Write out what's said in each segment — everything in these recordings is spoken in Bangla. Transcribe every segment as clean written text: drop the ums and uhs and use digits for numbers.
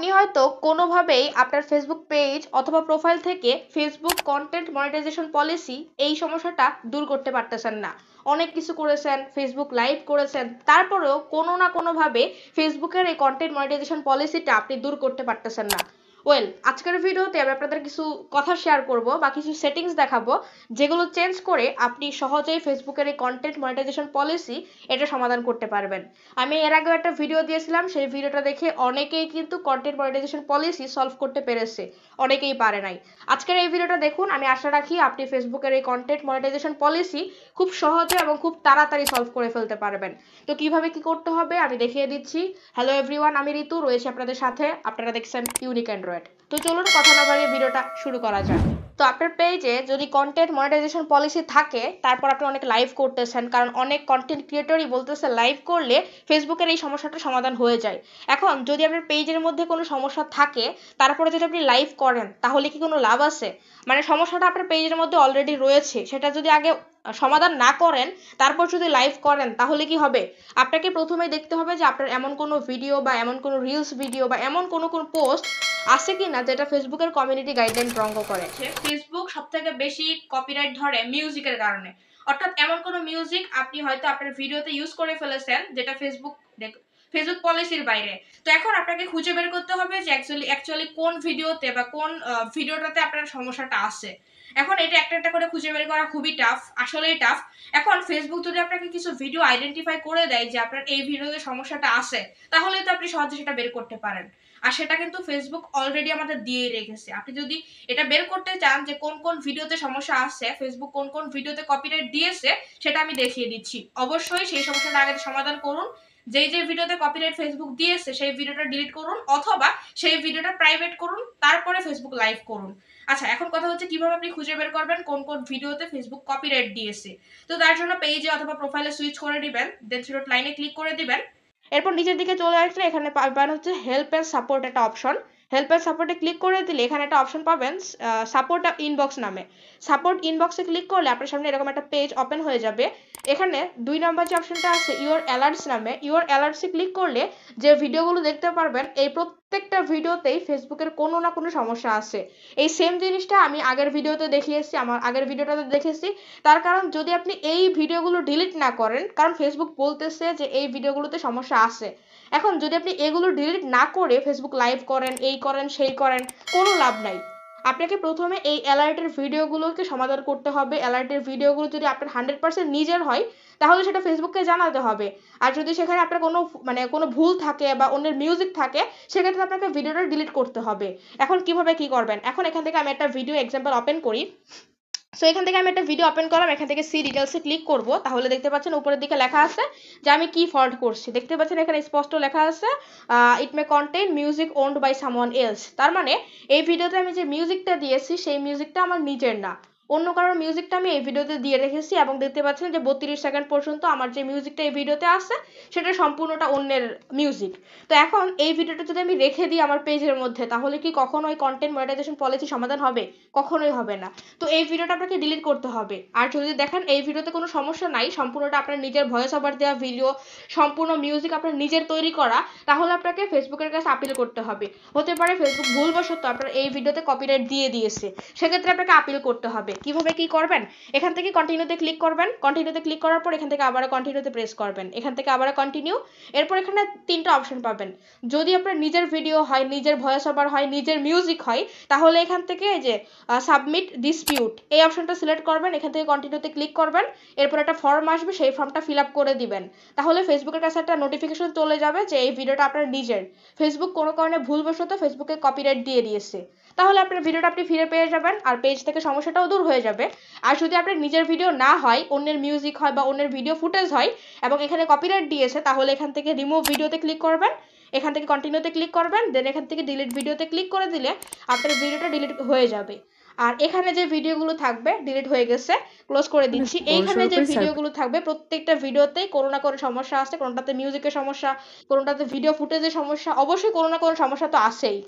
আপনি হয়তো কোনোভাবেই আপনার ফেসবুক পেজ অথবা প্রোফাইল থেকে ফেসবুক কন্টেন্ট মনিটাইজেশন পলিসি এই সমস্যাটা দূর করতে পারতেছেন না। অনেক কিছু করেছেন, ফেসবুক লাইভ করেছেন, তারপরেও কোনো না কোনোভাবে ফেসবুকের এই কন্টেন্ট মনিটাইজেশন পলিসিটা আপনি দূর করতে পারতেছেন না। আজকের ভিডিওতে আমি আপনাদের কিছু কথা শেয়ার করব বা কিছু সেটিংস দেখাবো যেগুলো চেঞ্জ করে আপনি সহজেই ফেসবুকের এই কন্টেন্ট মনিটাইজেশন পলিসি এটা সমাধান করতে পারবেন। আমি এর আগেও একটা ভিডিও দিয়েছিলাম, সেই ভিডিওটা দেখে অনেকেই কিন্তু কন্টেন্ট মনিটাইজেশন পলিসি সলভ করতে পেরেছে, অনেকেই পারে নাই। আজকের এই ভিডিওটা দেখুন, আমি আশা রাখি আপনি ফেসবুকের এই কন্টেন্ট মনিটাইজেশন পলিসি খুব সহজে এবং খুব তাড়াতাড়ি সলভ করে ফেলতে পারবেন। তো কিভাবে কি করতে হবে আমি দেখিয়ে দিচ্ছি। হ্যালো এভরিওয়ান, আমি ঋতু রয়েছে আপনাদের সাথে। আপনারা দেখছেন ইউনিক অ্যান্ড্রয়েড। তো চলুন কথা না বাড়িয়ে ভিডিওটা শুরু করা যাক। তো আপনার পেজে যদি কন্টেন্ট মনিটাইজেশন পলিসি থাকে, তারপর আপনি অনেক লাইভ করতেছেন, কারণ অনেক কন্টেন্ট ক্রিয়েটরই বলতেছে লাইভ করলে ফেসবুকের এই সমস্যাটা সমাধান হয়ে যায়। এখন যদি আপনার পেজের মধ্যে কোনো সমস্যা থাকে, তারপরে যদি আপনি লাইভ করেন, তাহলে কি কোনো লাভ আছে? মানে সমস্যাটা আপনার পেজের মধ্যে অলরেডি রয়েছে, সেটা যদি আগে সমাধান না করেন তারপর যদি লাইভ করেন, তাহলে কি হবে? আপনাকে প্রথমেই দেখতে হবে যে আপনার এমন কোনো ভিডিও বা এমন কোনো রিলস ভিডিও বা এমন কোনো পোস্ট আছে কিনা যেটা ফেসবুকের কমিউনিটি গাইডলাইন ভঙ্গ করে। ফেসবুক সবথেকে বেশি কপিরাইট ধরে মিউজিকের কারণে। অর্থাৎ এমন কোনো মিউজিক আপনি হয়তো আপনার ভিডিওতে ইউজ করে ফেলেছেন যেটা ফেসবুক পলিসির বাইরে। তো এখন আপনাকে খুঁজে বের করতে হবে যে অ্যাকচুয়ালি কোন ভিডিওতে বা কোন ভিডিওটাতে আপনার সমস্যাটা আছে। এখন এটা একটা একটা করে খুঁজে বের করা খুবই টাফ, আসলেই টাফ। এখন ফেসবুক যদি আপনাকে কিছু ভিডিও আইডেন্টিফাই করে দেয় যে আপনার এই ভিডিওতে সমস্যাটা আছে, তাহলে তো আপনি সহজে সেটা বের করতে পারেন। আর সেটা কিন্তু ফেসবুক অলরেডি আমাদের দিয়ে রেখেছে। আপনি যদি এটা বের করতে চান যে কোন কোন ভিডিওতে সমস্যা আছে, ফেসবুক কোন কোন ভিডিওতে কপিরাইট দিয়েছে, সেটা আমি দেখিয়ে দিচ্ছি। অবশ্যই সেই সমস্যাটা আগে সমাধান করুন। যেই যে ভিডিওতে কপিরাইট ফেসবুক দিয়েছে সেই ভিডিওটা ডিলিট করুন, অথবা সেই ভিডিওটা প্রাইভেট করুন, তারপরে ফেসবুক লাইভ করুন। আচ্ছা, এখন কথা হচ্ছে কিভাবে আপনি খুঁজে বের করবেন কোন কোন ভিডিওতে ফেসবুক কপিরাইট দিয়েছে। তো তার জন্য পেজে অথবা প্রোফাইলে সুইচ করে দিবেন, দেন থ্রি ডট লাইনে ক্লিক করে দিবেন। এরপর নিচের দিকে চলে আসলে এখানে পাবেন হচ্ছে হেল্প এন্ড সাপোর্ট একটা অপশন। হেল্প এন্ড সাপোর্টে ক্লিক করে দিলে এখানে একটা অপশন পাবেন সাপোর্ট ইনবক্স নামে। সাপোর্ট ইনবক্সে ক্লিক করলে আপনার সামনে এরকম একটা পেজ ওপেন হয়ে যাবে। এখানে 2 নম্বর যে অপশনটা আছে ইওর অ্যালার্টস নামে, ইওর অ্যালার্টসে ক্লিক করলে যে ভিডিওগুলো দেখতে পারবেন এই প্রত্যেকটা ভিডিওতেই ফেসবুকের কোনো না কোনো সমস্যা আছে। এই সেম জিনিসটা আমি আগের ভিডিওতে দেখিয়েছি, আমার আগের ভিডিওটাতে দেখেছি। তার কারণ যদি আপনি এই ভিডিওগুলো ডিলিট না করেন, কারণ ফেসবুক বলতেছে যে এই ভিডিওগুলোতে সমস্যা আছে। এখন যদি আপনি এগুলো ডিলিট না করে ফেসবুক লাইভ করেন, এই করেন সেই করেন, কোনো লাভ নাই। আপনাকে প্রথমে এই অ্যালার্টের ভিডিওগুলোকে সমাধান করতে হবে। অ্যালার্টের ভিডিওগুলো যদি আপনার 100% নিজের হয়, তাহলে সেটা ফেসবুককে জানাতে হবে। আর যদি সেখানে আপনার কোনো ভুল থাকে বা অন্যের মিউজিক থাকে, সেক্ষেত্রে আপনাকে ভিডিওটা ডিলিট করতে হবে। এখন কিভাবে কি করবেন? এখন এখান থেকে আমি একটা ভিডিও এক্সাম্পল ওপেন করি। সো এখান থেকে আমি একটা ভিডিও ওপেন করলাম, এখান থেকে সি ডিটেলসে ক্লিক করব। তাহলে দেখতে পাচ্ছেন উপরের দিকে লেখা আছে যে আমি কি ফল্ট করছি। দেখতে পাচ্ছেন এখানে স্পষ্ট লেখা আছে it may contain music owned by someone else. তার মানে এই ভিডিওতে আমি যে মিউজিকটা দিয়েছি সেই মিউজিকটা আমার নিজের না, অন্য কারোর মিউজিকটা আমি এই ভিডিওতে দিয়ে রেখেছি। এবং দেখতে পাচ্ছেন যে 32 সেকেন্ড পর্যন্ত আমার যে মিউজিকটা এই ভিডিওতে আছে সেটা সম্পূর্ণটা অন্যের মিউজিক। তো এখন এই ভিডিওটা যদি আমি রেখে দিই আমার পেজের মধ্যে, তাহলে কি কখনোই কন্টেন্ট মনিটাইজেশন পলিসি সমাধান হবে? কখনোই হবে না। তো এই ভিডিওটা আপনাকে ডিলিট করতে হবে। আর যদি দেখেন এই ভিডিওতে কোনো সমস্যা নাই, সম্পূর্ণটা আপনার নিজের ভয়েস ওভার দেওয়া ভিডিও, সম্পূর্ণ মিউজিক আপনার নিজের তৈরি করা, তাহলে আপনাকে ফেসবুকের কাছে আপিল করতে হবে। হতে পারে ফেসবুক ভুলবশত আপনার এই ভিডিওতে কপিরাইট দিয়ে দিয়েছে, সেক্ষেত্রে আপনাকে আপিল করতে হবে। কিভাবে কি করবেন? এখান থেকে কন্টিনিউতে ক্লিক করবেন। কন্টিনিউতে ক্লিক করার পর এখান থেকে আবার কন্টিনিউতে প্রেস করবেন। এখান থেকে আবার কন্টিনিউ। এরপর এখানে 3টা অপশন পাবেন। যদি আপনার নিজের ভিডিও হয়, নিজের ভয়েস ওভার হয়, নিজের মিউজিক হয়, তাহলে এখান থেকে এই যে সাবমিট ডিসপিউট এই অপশনটা সিলেক্ট করবেন। এখান থেকে কন্টিনিউতে ক্লিক করবেন। এরপর একটা ফর্ম আসবে, সেই ফর্মটা ফিল আপ করে দিবেন। তাহলে ফেসবুকের কাছে একটা নোটিফিকেশন চলে যাবে যে এই ভিডিওটা আপনার নিজের। ফেসবুক কোনো কারণে ভুলবশত ফেসবুকে কপিরাইট দিয়ে দিয়েছে, তাহলে আপনার ভিডিওটা আপনি ফিরে পেয়ে যাবেন আর পেজ থেকে সমস্যাটাও দূর হয়ে যাবে। আর যদি আপনার নিজের ভিডিও না হয়, অন্যের মিউজিক হয় বা অন্যের ভিডিও ফুটেজ হয় এবং এখানে কপিরাইট দিয়েছে, তাহলে এখান থেকে রিমুভ ভিডিওতে ক্লিক করবেন। এখান থেকে কন্টিনিউতে ক্লিক করবেন, দেন এখান থেকে ডিলিট ভিডিওতে ক্লিক করে দিলে আপনার ভিডিওটা ডিলিট হয়ে যাবে। আর এখানে যে ভিডিওগুলো থাকবে ডিলিট হয়ে গেছে, ক্লোজ করে দিচ্ছি। এইখানে যে ভিডিওগুলো থাকবে প্রত্যেকটা ভিডিওতেই কোনো না কোনো সমস্যা আছে। কোনোটাতে মিউজিকের সমস্যা, কোনোটাতে ভিডিও ফুটেজের সমস্যা, অবশ্যই কোনো না কোনো সমস্যা তো আছেই।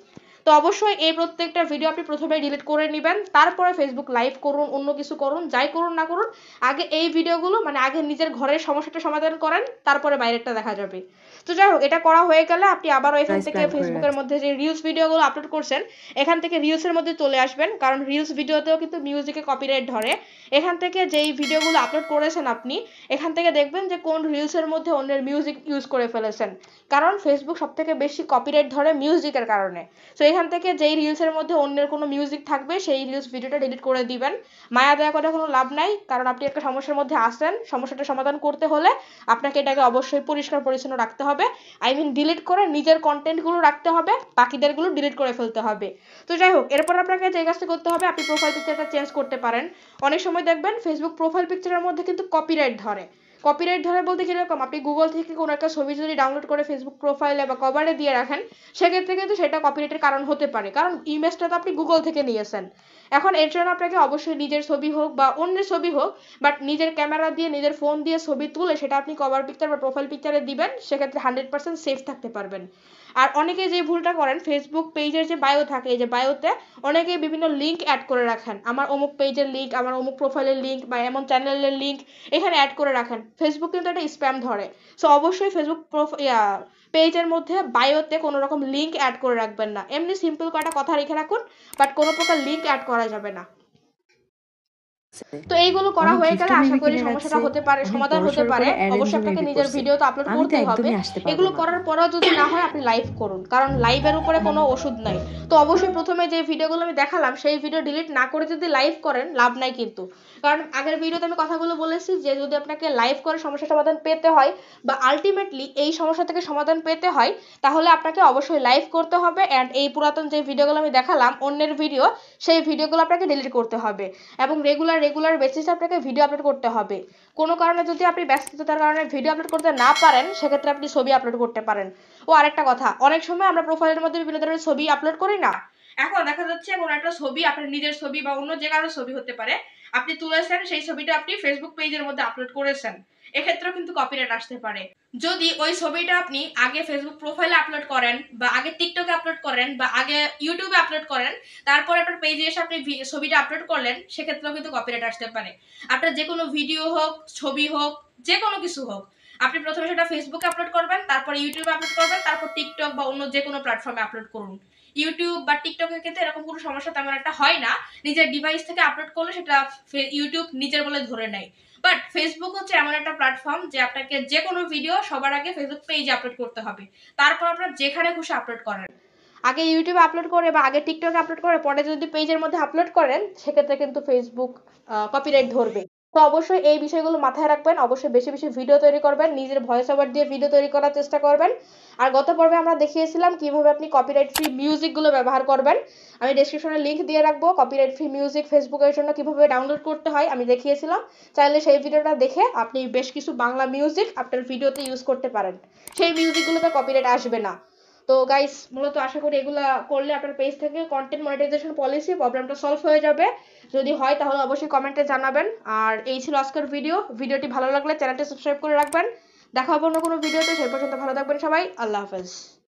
তো অবশ্যই এই প্রত্যেকটা ভিডিও আপনি প্রথমে ডিলিট করে নেবেন, তারপরে ফেসবুক লাইভ করুন, অন্য কিছু করুন, যাই করুন না করুন, আগে এই ভিডিওগুলো মানে আগে নিজের ঘরের সমস্যাটা সমাধান করেন, তারপরে বাইরেরটা দেখা যাবে। তো যাই হোক, এটা করা হয়ে গেলে আপনি আবারও এখান থেকে ফেসবুকের মধ্যে যে রিলস ভিডিওগুলো আপলোড করছেন এখান থেকে রিলসের মধ্যে চলে আসবেন, কারণ রিলস ভিডিওতেও কিন্তু মিউজিকে কপিরাইট ধরে। এখান থেকে যেই ভিডিওগুলো আপলোড করেছেন আপনি, এখান থেকে দেখবেন যে কোন রিলসের মধ্যে অন্যের মিউজিক ইউজ করে ফেলেছেন, কারণ ফেসবুক সব থেকে বেশি কপিরাইট ধরে মিউজিকের কারণে। তো এখান থেকে যেই রিলসের মধ্যে অন্যের কোনো মিউজিক থাকবে সেই রিলস ভিডিওটা ডিলিট করে দিবেন। মায়া দয়া করে কোনো লাভ নাই, কারণ আপনি একটা সমস্যার মধ্যে আসেন, সমস্যাটা সমাধান করতে হলে আপনাকে এটাকে অবশ্যই পরিষ্কার পরিচ্ছন্ন রাখতে হবে। ডিলিট করে নিজের কন্টেন্টগুলো রাখতে হবে, বাকিদেরগুলো ডিলিট করে ফেলতে হবে। তো যাই হোক, এরপর আপনাকে যে কাজটা করতে হবে, আপনি প্রোফাইল পিকচারটা চেঞ্জ করতে পারেন। অনেক সময় দেখবেন ফেসবুক প্রোফাইল পিকচারের মধ্যে কিন্তু কপিরাইট ধরে। কপিরাইট ধরে বলতে কিরকম, আপনি গুগল থেকে কোনো একটা ছবি যদি ডাউনলোড করে ফেসবুক প্রোফাইলে বা কভারে দিয়ে রাখেন, সেক্ষেত্রে কিন্তু সেটা কপিরাইটের কারণ হতে পারে, কারণ ইমেজটা তো আপনি গুগল থেকে নিয়েছেন। এখন এর জন্য আপনাকে অবশ্যই নিজের ছবি হোক বা অন্যের ছবি হোক, বাট নিজের ক্যামেরা দিয়ে নিজের ফোন দিয়ে ছবি তুলে সেটা আপনি কভার পিকচার বা প্রোফাইল পিকচারে দিবেন, সেক্ষেত্রে 100% সেফ থাকতে পারবেন। আর অনেকে যে ভুলটা করেন, ফেসবুক পেজের যে বায়ো থাকে, এই যে বায়োতে অনেকে বিভিন্ন লিঙ্ক অ্যাড করে রাখেন, আমার অমুক পেজের লিঙ্ক, আমার অমুক প্রোফাইলের লিঙ্ক বা এমন চ্যানেলের লিঙ্ক এখানে অ্যাড করে রাখেন। ফেসবুক কিন্তু একটা স্প্যাম ধরে। সো অবশ্যই ফেসবুক পেজের মধ্যে বায়োতে কোনো রকম লিঙ্ক অ্যাড করে রাখবেন না, এমনি সিম্পল কয়েকটা কথা লিখে রাখুন, বাট কোনো প্রকার লিঙ্ক অ্যাড করা যাবে না। তো এইগুলো করা হয়ে গেলে আশা করি সমস্যাটা হতে পারে, সমাধান হতে পারে। অবশ্যই আপনাকে নিজের ভিডিও তো আপলোড করতেই হবে। এগুলো করার পরেও যদি না হয়, আপনি লাইভ করুন, কারণ লাইভের উপরে কোনো ওষুধ নাই। তো অবশ্যই প্রথমে যে ভিডিওগুলো আমি দেখালাম সেই ভিডিও ডিলিট না করে যদি লাইভ করেন, লাভ নাই কিন্তু। কারণ আগের ভিডিওতে আমি কথাগুলো বলেছি যে যদি আপনাকে লাইভ করে সমস্যার সমাধান পেতে হয় বা আলটিমেটলি এই সমস্যা থেকে সমাধান পেতে হয়, তাহলে আপনাকে অবশ্যই লাইভ করতে হবে। অ্যান্ড এই পুরাতন যে ভিডিওগুলো আমি দেখালাম অন্যের ভিডিও, সেই ভিডিওগুলো আপনাকে ডিলিট করতে হবে এবং রেগুলার বেসিসে আপনাকে ভিডিও আপলোড করতে হবে। কোনো কারণে যদি আপনি ব্যস্ততার কারণে ভিডিও আপলোড করতে না পারেন, সেক্ষেত্রে আপনি ছবি আপলোড করতে পারেন। ও আরেকটা কথা, অনেক সময় আমরা প্রোফাইলের মধ্যে বিভিন্ন ধরনের ছবি আপলোড করি না। এখন দেখা যাচ্ছে কোনো একটা ছবি, আপনার নিজের ছবি বা অন্য যে কারো ছবি হতে পারে, আপনি তুলেছেন, সেই ছবিটা আপনি ফেসবুক পেজের মধ্যে আপলোড করেছেন, এক্ষেত্রেও কিন্তু কপিরাইট আসতে পারে। যদি ওই ছবিটা আপনি আগে ফেসবুক প্রোফাইলে আপলোড করেন বা আগে টিকটকে আপলোড করেন বা আগে ইউটিউবে আপলোড করেন, তারপর আপনার পেজে এসে আপনি ছবিটা আপলোড করলেন, সেক্ষেত্রেও কিন্তু কপিরাইট আসতে পারে। আপনার যে কোনো ভিডিও হোক, ছবি হোক, যে কোনো কিছু হোক, আপনি প্রথমে সেটা ফেসবুকে আপলোড করবেন, তারপর ইউটিউবে আপলোড করবেন, তারপর টিকটক বা অন্য যে কোনো প্ল্যাটফর্মে আপলোড করুন। ইউটিউব বা টিকটকের ক্ষেত্রে এরকম কোনো সমস্যা তেমন একটা হয় না, নিজের ডিভাইস থেকে আপলোড করলে সেটা ইউটিউব নিজের বলে ধরে নেয়। বাট ফেসবুক হচ্ছে এমন একটা প্ল্যাটফর্ম যে আপনাকে যে কোনো ভিডিও সবার আগে ফেসবুক পেজে আপলোড করতে হবে, তারপর আপনার যেখানে খুশি আপলোড করেন। আগে ইউটিউবে আপলোড করে বা আগে টিকটকে আপলোড করে পরে যদি পেজের মধ্যে আপলোড করেন, সেক্ষেত্রে কিন্তু ফেসবুক কপিরাইট ধরবে। তো অবশ্যই এই বিষয়গুলো মাথায় রাখবেন, অবশ্যই বেশি বেশি ভিডিও তৈরি করবেন, নিজের ভয়েস ওভার দিয়ে ভিডিও তৈরি করার চেষ্টা করবেন। আর গত পর্বে আমরা দেখিয়েছিলাম কিভাবে আপনি কপিরাইট ফ্রি মিউজিকগুলো ব্যবহার করবেন। আমি ডেসক্রিপশনে লিংক দিয়ে রাখবো, কপিরাইট ফ্রি মিউজিক ফেসবুকের জন্য কিভাবে ডাউনলোড করতে হয় আমি দেখিয়েছিলাম। চাইলে সেই ভিডিওটা দেখে আপনি বেশ কিছু বাংলা মিউজিক আপনার ভিডিওতে ইউজ করতে পারেন, সেই মিউজিকগুলোতে কপিরাইট আসবে না। তো গাইস, মূলত আশা করি এগুলা করলে আপনার পেজ থেকে কন্টেন্ট মনিটাইজেশন পলিসি প্রবলেমটা সলভ হয়ে যাবে। যদি হয় তাহলে অবশ্যই কমেন্টে জানাবেন। আর এই ছিল আজকের ভিডিওটি ভালো লাগলে চ্যানেলটি সাবস্ক্রাইব করে রাখবেন। দেখা হবে অন্য কোনো ভিডিওতে, সেই পর্যন্ত ভালো থাকবেন সবাই। আল্লাহ হাফেজ।